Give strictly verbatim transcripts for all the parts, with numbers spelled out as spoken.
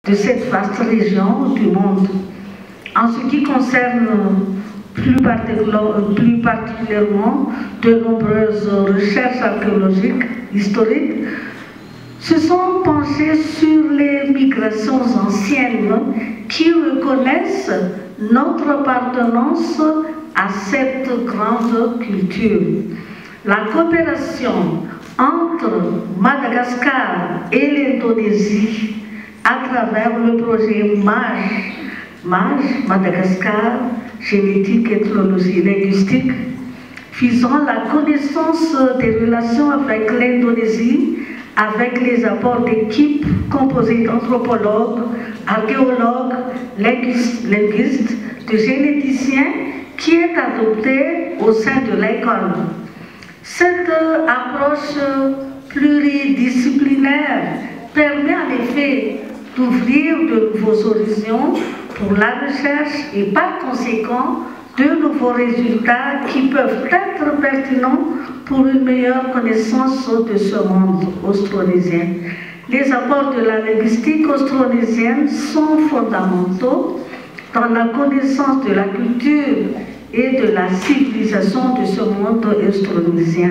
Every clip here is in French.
de cette vaste région du monde. En ce qui concerne plus particulièrement de nombreuses recherches archéologiques, historiques, se sont penchées sur les migrations anciennes qui reconnaissent notre appartenance à cette grande culture. La coopération entre Madagascar et l'Indonésie à travers le projet MAGE, MAGE, Madagascar, génétique, ethnologie, linguistique, visant la connaissance des relations avec l'Indonésie, avec les apports d'équipes composées d'anthropologues, archéologues, linguistes, linguistes, de généticiens, qui est adoptée au sein de l'école. Cette approche pluridisciplinaire permet en effet d'ouvrir de nouveaux horizons pour la recherche et par conséquent de nouveaux résultats qui peuvent être pertinents pour une meilleure connaissance de ce monde austronésien. Les apports de la linguistique austronésienne sont fondamentaux dans la connaissance de la culture et de la civilisation de ce monde austronésien.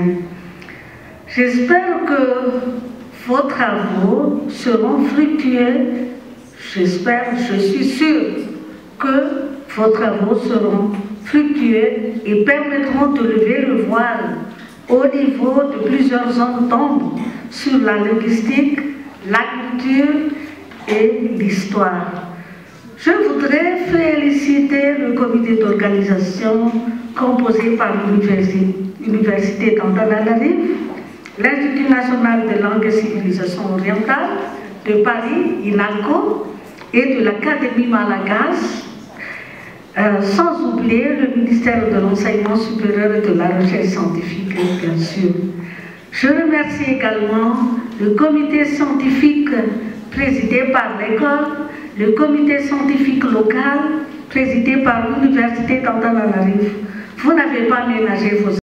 J'espère que vos travaux seront fructueux. J'espère, je suis sûre que vos travaux seront fructueux et permettront de lever le voile au niveau de plusieurs zones d'ombre sur la linguistique, la culture et l'histoire. Je voudrais féliciter le comité d'organisation composé par l'Université d'Antananarivo, l'Institut national de langue et civilisation orientale de Paris, INALCO, et de l'Académie malagasy, euh, sans oublier le ministère de l'Enseignement supérieur et de la Recherche scientifique, bien sûr. Je remercie également le comité scientifique présidé par l'école, le comité scientifique local présidé par l'Université d'Antananarivo. Vous n'avez pas ménagé vos